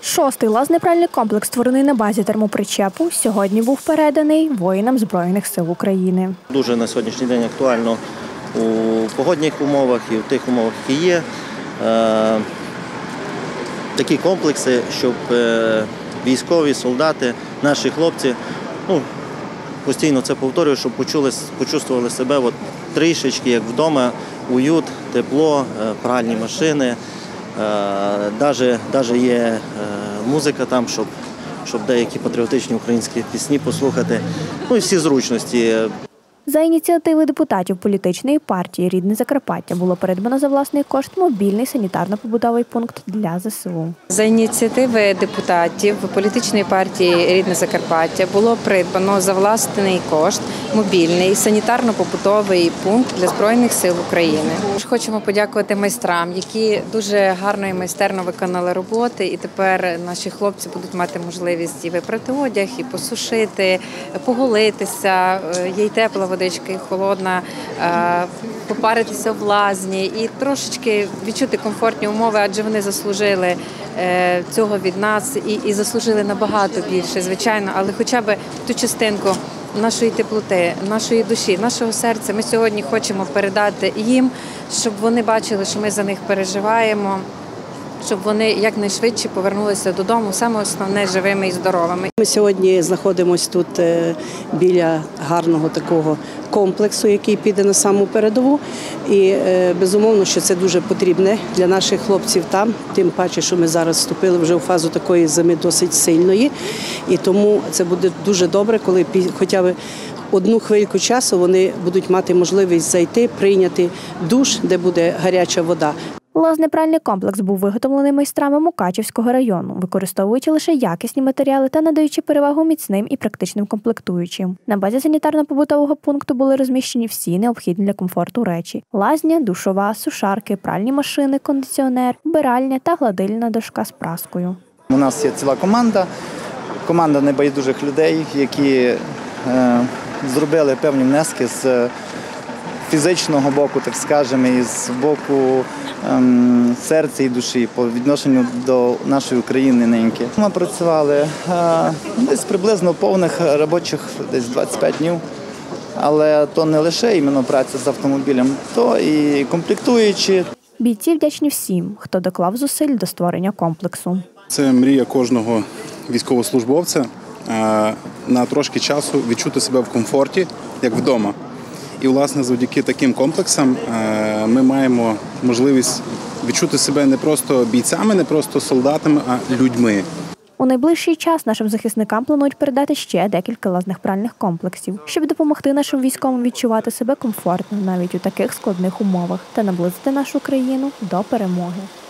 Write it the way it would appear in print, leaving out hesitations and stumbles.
Шостий лазний пральний комплекс, створений на базі термопричепу, сьогодні був переданий воїнам Збройних сил України. Дуже на сьогоднішній день актуально у погодних умовах і в тих умовах, які є. Такі комплекси, щоб військові, солдати, наші хлопці, постійно це повторюю, щоб почувствували себе трішечки, як вдома, уют, тепло, пральні машини. Навіть є музика там, щоб деякі патріотичні українські пісні послухати. І всі зручності. За ініціативи депутатів політичної партії «Рідне Закарпаття» було придбано за власний кошт мобільний санітарно-побутовий пункт для ЗСУ. За ініціативи депутатів політичної партії «Рідне Закарпаття» було придбано за власний кошт мобільний санітарно-побутовий пункт для Збройних сил України. Хочемо подякувати майстрам, які дуже гарно і майстерно виконали роботи, і тепер наші хлопці будуть мати можливість і випрати одяг, і посушити, поголитися, є й тепла водичка, і холодна, попаритися в лазні і трошечки відчути комфортні умови, адже вони заслужили цього від нас і заслужили набагато більше, звичайно, але хоча б ту частинку нашої теплоти, нашої душі, нашого серця ми сьогодні хочемо передати їм, щоб вони бачили, що ми за них переживаємо, щоб вони якнайшвидше повернулися додому, саме основне, живими і здоровими. Ми сьогодні знаходимося тут біля гарного такого комплексу, який піде на саму передову. І безумовно, що це дуже потрібне для наших хлопців там, тим паче, що ми зараз вступили вже у фазу такої зими досить сильної. І тому це буде дуже добре, коли хоча б одну хвильку часу вони будуть мати можливість зайти, прийняти душ, де буде гаряча вода. Лазний пральний комплекс був виготовлений майстрами Мукачівського району, використовуючи лише якісні матеріали та надаючи перевагу міцним і практичним комплектуючим. На базі санітарно-побутового пункту були розміщені всі необхідні для комфорту речі – лазня, душова, сушарки, пральні машини, кондиціонер, вбиральня та гладильна дошка з праскою. У нас є ціла команда небайдужих людей, які зробили певні внески з фізичного боку, так скажемо, і з боку серця і душі по відношенню до нашої України неньки. Ми працювали десь приблизно повних робочих десь 25 днів, але то не лише іменно праця з автомобілем, то і комплектуючі. Бійці вдячні всім, хто доклав зусиль до створення комплексу. Це мрія кожного військовослужбовця на трошки часу відчути себе в комфорті, як вдома. І, власне, завдяки таким комплексам ми маємо можливість відчути себе не просто бійцями, не просто солдатами, а людьми. У найближчий час нашим захисникам планують передати ще декілька лазних пральних комплексів, щоб допомогти нашим військовим відчувати себе комфортно навіть у таких складних умовах та наблизити нашу країну до перемоги.